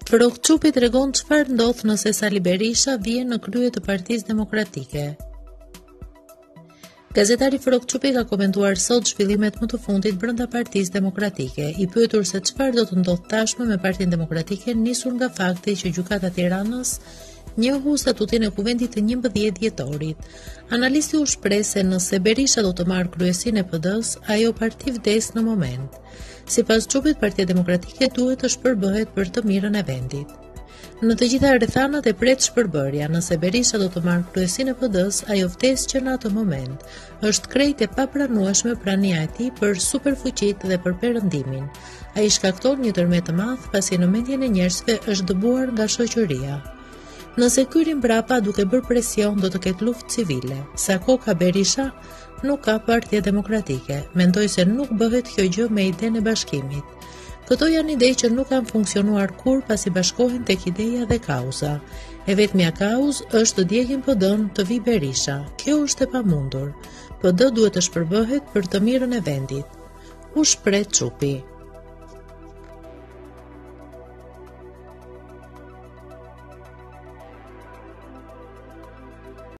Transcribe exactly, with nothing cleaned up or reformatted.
Frok Çupi tregon çfarë ndodh nëse Sali Berisha vjen në krye të Partisë Demokratike. Gazetari Frok Çupi ka komentuar sot zhvillimet më të fundit brenda Partisë Demokratike, i pyetur se çfarë do të ndodh tashmë me Partinë Demokratike, nisur nga fakti që Gjykata e Tiranës njohu statutin e kuvendit të njëmbëdhjetë dhjetorit. Analisti u shpreh se nëse Berisha do të marrë kryesinë e P D-s, ajo parti vdes në moment. Sipas Çupit, Partia Demokratike duhet të shpërbëhet për të mirën e vendit. Në të gjitha rrethanat e pret shpërbërja, nëse Berisha do të marrë kryesinë e P D-s, ajo vdes që në atë moment. Është krejt e papranueshme prania e tij për superfuqitë dhe për perëndimin. Ai shkakton një tërmet të madh pasi në mendjen e njerëzve është dëbuar nga shoqëria. Nëse kyrin mbrapa duke bërë presion, do të ketë luftë civile. Sa kohë ka Berisha, nuk ka Partia Demokratike. Mendoj se nuk bëhet kjo gjë me idenë e bashkimit. Këto janë ide që nuk kanë funksionuar kur pasi bashkohen tek ideja dhe kauza. E vetmja kauzë është të djegin P D-n të vi Berisha. Kjo është e pamundur. P D duhet të shpërbëhet për të mirën e vendit. U shpreh Çupi.